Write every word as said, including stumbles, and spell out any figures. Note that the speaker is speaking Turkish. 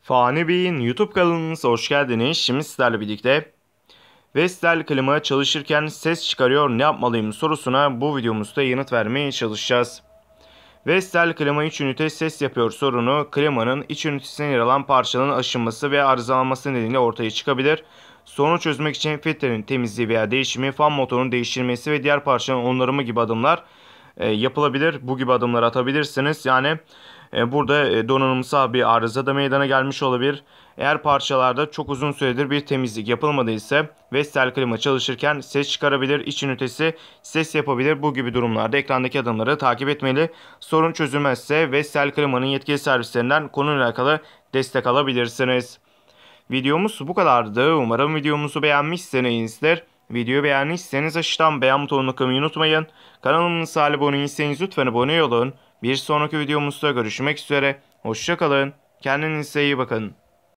Fani Bey'in YouTube kanalınıza hoş geldiniz. Şimdi sizlerle birlikte Vestel klima çalışırken ses çıkarıyor, ne yapmalıyım sorusuna bu videomuzda yanıt vermeye çalışacağız. Vestel klima iç ünite ses yapıyor sorunu klimanın iç ünitesine yer alan parçanın aşınması ve arızalanması nedeniyle ortaya çıkabilir. Sorunu çözmek için filtrenin temizliği veya değişimi, fan motorunun değiştirilmesi ve diğer parçanın onarımı gibi adımlar e, yapılabilir. Bu gibi adımlar atabilirsiniz. Yani e, burada e, donanımsal bir arıza da meydana gelmiş olabilir. Eğer parçalarda çok uzun süredir bir temizlik yapılmadıysa Vestel klima çalışırken ses çıkarabilir, iç ünitesi ses yapabilir. Bu gibi durumlarda ekrandaki adımları takip etmeli. Sorun çözülmezse Vestel klimanın yetkili servislerinden konuyla alakalı destek alabilirsiniz. Videomuz bu kadardı. Umarım videomuzu beğenmişsinizdir. Videoyu beğendiyseniz aşağıdan beğen butonuna tıklamayı unutmayın. Kanalımıza abone değilseniz lütfen abone olun. Bir sonraki videomuzda görüşmek üzere. Hoşça kalın. Kendinize iyi bakın.